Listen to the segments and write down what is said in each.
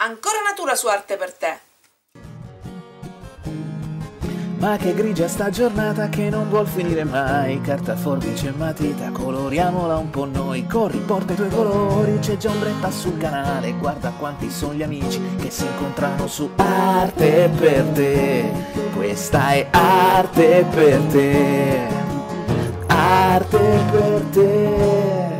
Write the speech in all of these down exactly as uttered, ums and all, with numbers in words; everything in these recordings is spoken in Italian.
Ancora natura su Arte per te. Ma che grigia sta giornata che non vuol finire mai. Carta, forbice e matita, coloriamola un po' noi. Corri, porta i tuoi colori, c'è già ombretta sul canale. Guarda quanti sono gli amici che si incontrano su Arte per te. Questa è Arte per te. Arte per te.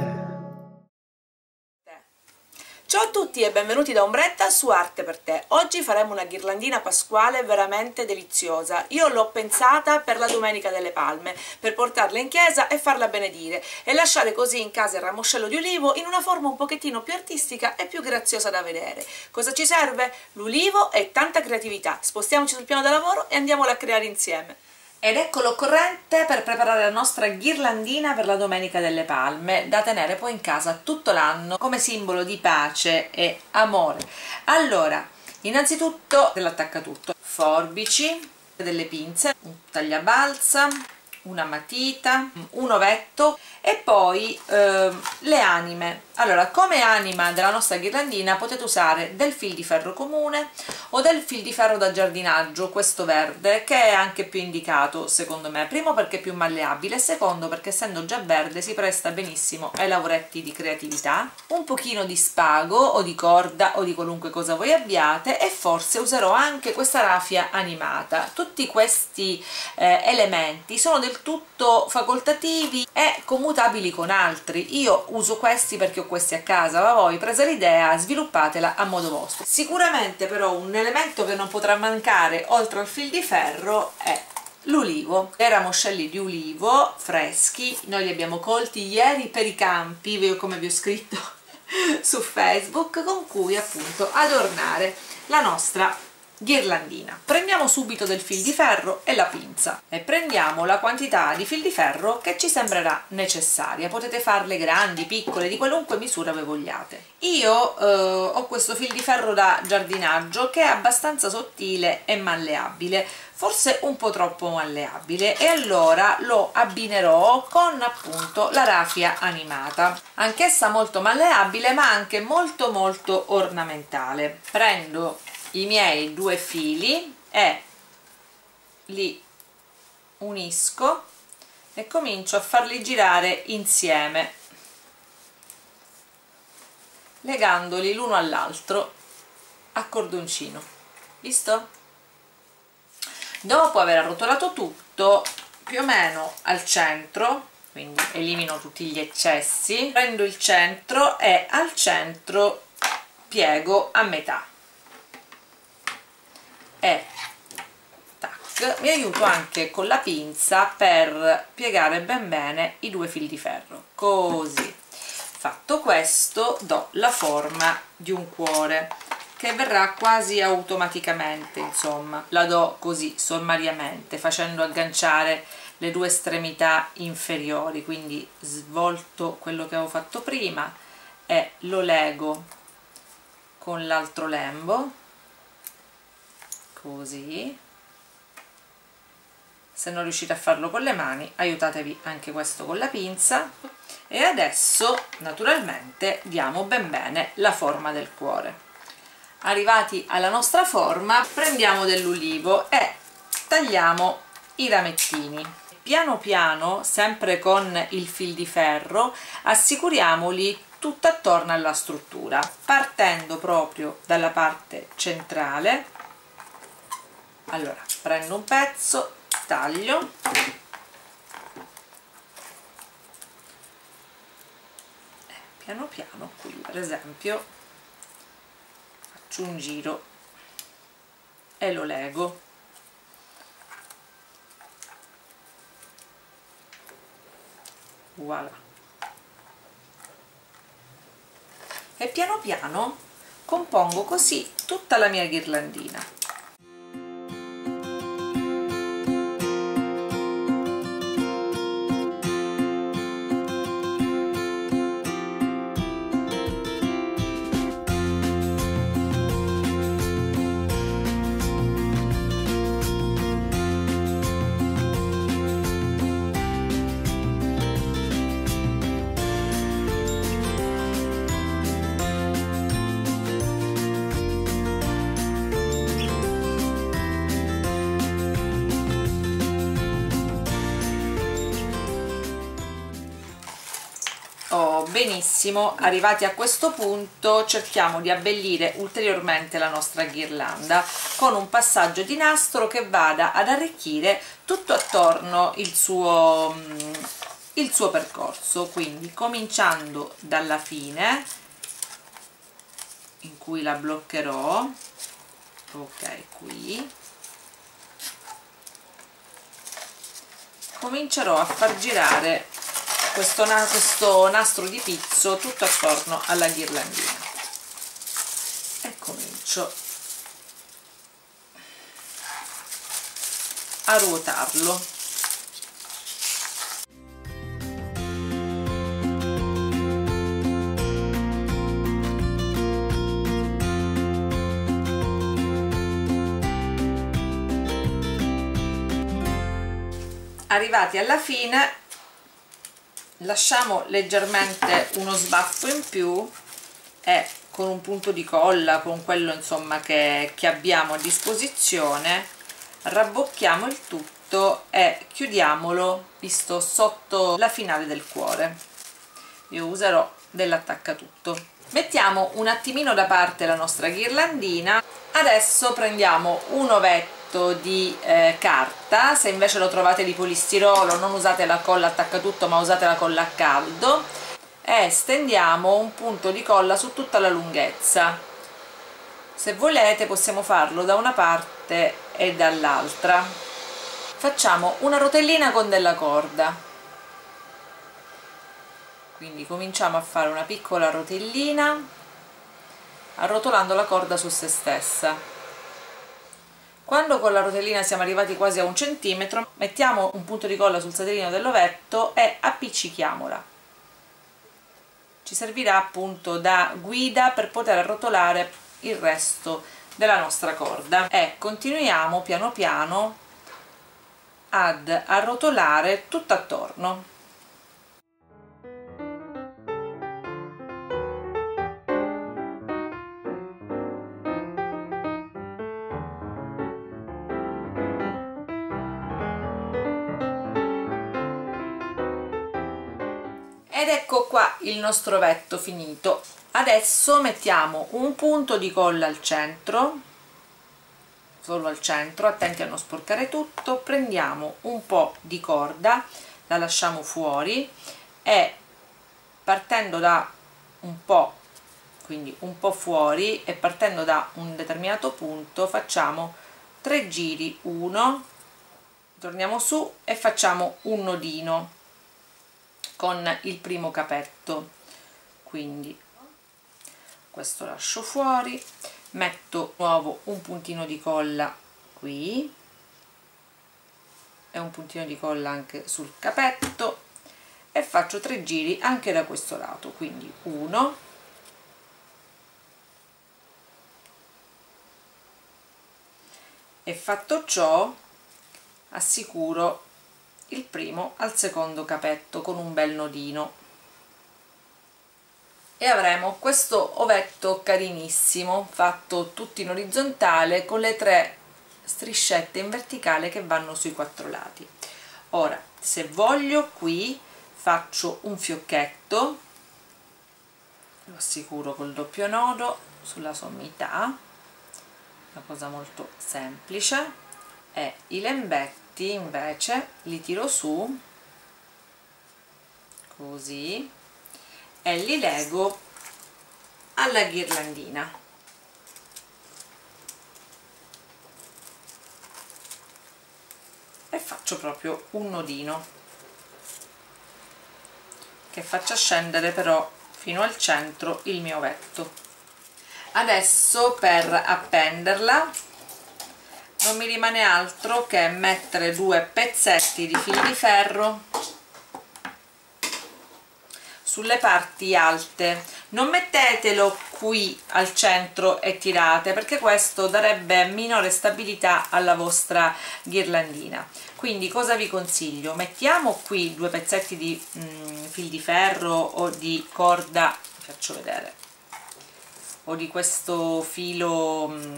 Ciao a tutti e benvenuti da Ombretta su Arte per te. Oggi faremo una ghirlandina pasquale veramente deliziosa. Io l'ho pensata per la Domenica delle Palme, per portarla in chiesa e farla benedire e lasciare così in casa il ramoscello di ulivo in una forma un pochettino più artistica e più graziosa da vedere. Cosa ci serve? L'ulivo e tanta creatività. Spostiamoci sul piano da lavoro e andiamola a creare insieme. Ed ecco l'occorrente per preparare la nostra ghirlandina per la Domenica delle Palme, da tenere poi in casa tutto l'anno come simbolo di pace e amore. Allora, innanzitutto dell'attaccatutto, forbici, delle pinze, un tagliabalza, una matita, un ovetto e poi eh, le anime. Allora, come anima della nostra ghirlandina potete usare del fil di ferro comune o del fil di ferro da giardinaggio, questo verde, che è anche più indicato secondo me, primo perché è più malleabile, secondo perché essendo già verde si presta benissimo ai lavoretti di creatività, un pochino di spago o di corda o di qualunque cosa voi abbiate, e forse userò anche questa raffia animata. Tutti questi eh, elementi sono del tutto facoltativi e commutabili con altri. Io uso questi perché ho questi a casa, ma voi, presa l'idea, sviluppatela a modo vostro. Sicuramente però un elemento che non potrà mancare oltre al fil di ferro è l'ulivo. I ramoscelli di ulivo freschi, noi li abbiamo colti ieri per i campi, come vi ho scritto su Facebook, con cui appunto adornare la nostra ghirlandina. Prendiamo subito del fil di ferro e la pinza e prendiamo la quantità di fil di ferro che ci sembrerà necessaria. Potete farle grandi, piccole, di qualunque misura voi vogliate. Io eh, ho questo fil di ferro da giardinaggio che è abbastanza sottile e malleabile, forse un po' troppo malleabile, e allora lo abbinerò con appunto la raffia animata, anch'essa molto malleabile ma anche molto molto ornamentale. Prendo i miei due fili e li unisco e comincio a farli girare insieme, legandoli l'uno all'altro a cordoncino. Visto? Dopo aver arrotolato tutto più o meno al centro, quindi elimino tutti gli eccessi, prendo il centro e al centro piego a metà e tac, mi aiuto anche con la pinza per piegare ben bene i due fili di ferro. Così, fatto questo, do la forma di un cuore che verrà quasi automaticamente, insomma la do così sommariamente, facendo agganciare le due estremità inferiori, quindi svolto quello che avevo fatto prima e lo lego con l'altro lembo, così. Se non riuscite a farlo con le mani, aiutatevi anche questo con la pinza. E adesso naturalmente diamo ben bene la forma del cuore. Arrivati alla nostra forma, prendiamo dell'ulivo e tagliamo i ramettini. Piano piano, sempre con il fil di ferro, assicuriamoli tutto attorno alla struttura, partendo proprio dalla parte centrale. Allora, prendo un pezzo, taglio, e piano piano qui per esempio faccio un giro e lo lego. Voilà. E piano piano compongo così tutta la mia ghirlandina. benissimo. Arrivati a questo punto cerchiamo di abbellire ulteriormente la nostra ghirlanda con un passaggio di nastro che vada ad arricchire tutto attorno il suo, il suo percorso, quindi cominciando dalla fine in cui la bloccherò, ok, qui comincerò a far girare questo, na questo nastro di pizzo tutto attorno alla ghirlandina e comincio a ruotarlo. Arrivati alla fine lasciamo leggermente uno sbaffo in più e con un punto di colla, con quello insomma che, che abbiamo a disposizione, rabbocchiamo il tutto e chiudiamolo visto sotto la finale del cuore. Io userò dell'attaccatutto. Mettiamo un attimino da parte la nostra ghirlandina. Adesso prendiamo un ovetto di eh, carta, se invece lo trovate di polistirolo non usate la colla attaccatutto ma usate la colla a caldo, e stendiamo un punto di colla su tutta la lunghezza. Se volete possiamo farlo da una parte e dall'altra. Facciamo una rotellina con della corda, quindi cominciamo a fare una piccola rotellina arrotolando la corda su se stessa. Quando con la rotellina siamo arrivati quasi a un centimetro, mettiamo un punto di colla sul satellino dell'ovetto e appiccichiamola. Ci servirà appunto da guida per poter arrotolare il resto della nostra corda, e continuiamo piano piano ad arrotolare tutto attorno. Ed ecco qua il nostro ovetto finito. Adesso mettiamo un punto di colla al centro, solo al centro, attenti a non sporcare tutto. Prendiamo un po' di corda, la lasciamo fuori e partendo da un po', quindi un po' fuori, e partendo da un determinato punto facciamo tre giri, uno, torniamo su e facciamo un nodino con il primo capetto. Quindi questo lascio fuori, metto nuovo un puntino di colla qui e un puntino di colla anche sul capetto e faccio tre giri anche da questo lato, quindi uno, e fatto ciò assicuro il primo al secondo capetto con un bel nodino e avremo questo ovetto carinissimo fatto tutto in orizzontale con le tre striscette in verticale che vanno sui quattro lati. Ora, se voglio, qui faccio un fiocchetto, lo assicuro col doppio nodo sulla sommità, una cosa molto semplice, e i lembetti invece li tiro su così e li lego alla ghirlandina. E faccio proprio un nodino che faccia scendere però fino al centro il mio ovetto. Adesso per appenderla non mi rimane altro che mettere due pezzetti di fil di ferro sulle parti alte. Non mettetelo qui al centro e tirate, perché questo darebbe minore stabilità alla vostra ghirlandina. Quindi cosa vi consiglio? Mettiamo qui due pezzetti di mm, fil di ferro o di corda, vi faccio vedere, o di questo filo mm,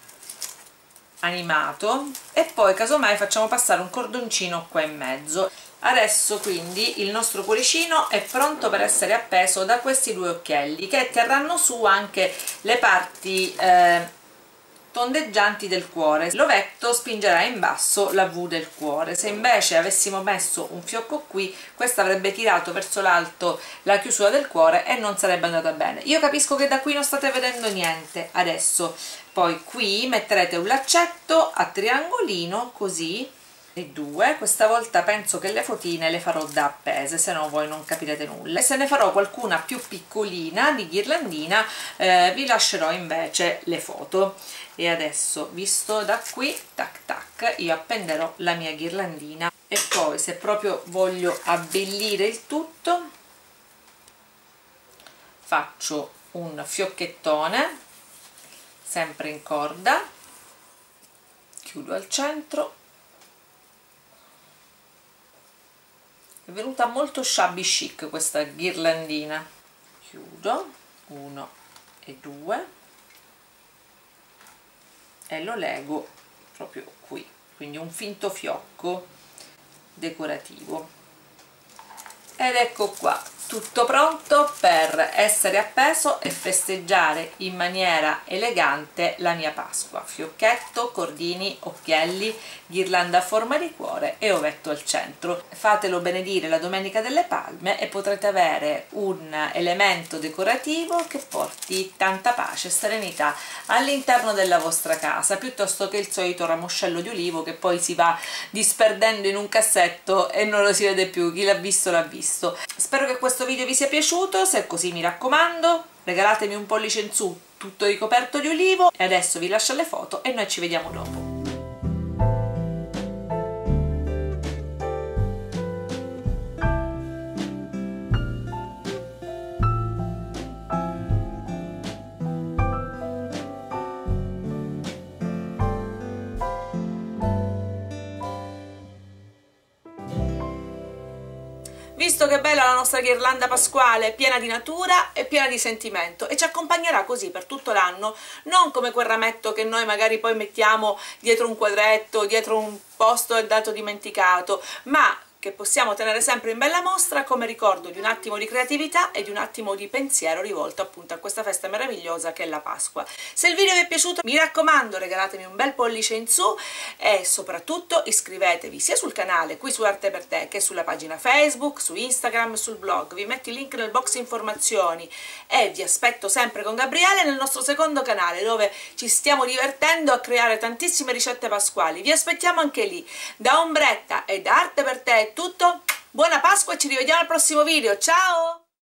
animato, e poi casomai facciamo passare un cordoncino qua in mezzo. Adesso quindi il nostro cuoricino è pronto per essere appeso da questi due occhielli che terranno su anche le parti eh, tondeggianti del cuore. L'ovetto spingerà in basso la V del cuore. Se invece avessimo messo un fiocco qui, questo avrebbe tirato verso l'alto la chiusura del cuore e non sarebbe andata bene. Io capisco che da qui non state vedendo niente adesso. Poi qui metterete un laccetto a triangolino, così, e due. Questa volta penso che le fotine le farò da appese, se no voi non capirete nulla, e se ne farò qualcuna più piccolina di ghirlandina eh, vi lascerò invece le foto. E adesso, visto da qui, tac tac, io appenderò la mia ghirlandina. E poi, se proprio voglio abbellire il tutto, faccio un fiocchettone sempre in corda, chiudo al centro. È venuta molto shabby chic questa ghirlandina. Chiudo, uno e due, e lo lego proprio qui, quindi un finto fiocco decorativo. Ed ecco qua, tutto pronto per essere appeso e festeggiare in maniera elegante la mia Pasqua. Fiocchetto, cordini, occhielli, ghirlanda a forma di cuore e ovetto al centro. Fatelo benedire la Domenica delle Palme e potrete avere un elemento decorativo che porti tanta pace e serenità all'interno della vostra casa, piuttosto che il solito ramoscello di ulivo che poi si va disperdendo in un cassetto e non lo si vede più. Chi l'ha visto l'ha visto. Spero che questo video vi sia piaciuto. Se è così, mi raccomando, regalatemi un pollice in su tutto ricoperto di ulivo. E adesso vi lascio le foto e noi ci vediamo dopo. Visto che bella la nostra ghirlanda pasquale, piena di natura e piena di sentimento, e ci accompagnerà così per tutto l'anno, non come quel rametto che noi magari poi mettiamo dietro un quadretto, dietro un posto dato dimenticato, ma che possiamo tenere sempre in bella mostra come ricordo di un attimo di creatività e di un attimo di pensiero rivolto appunto a questa festa meravigliosa che è la Pasqua. Se il video vi è piaciuto, mi raccomando, regalatemi un bel pollice in su e soprattutto iscrivetevi sia sul canale qui su Arte per Te che sulla pagina Facebook, su Instagram, sul blog. Vi metto il link nel box informazioni e vi aspetto sempre con Gabriele nel nostro secondo canale, dove ci stiamo divertendo a creare tantissime ricette pasquali. Vi aspettiamo anche lì. Da Ombretta e da Arte per Te è tutto, buona Pasqua e ci rivediamo al prossimo video, ciao!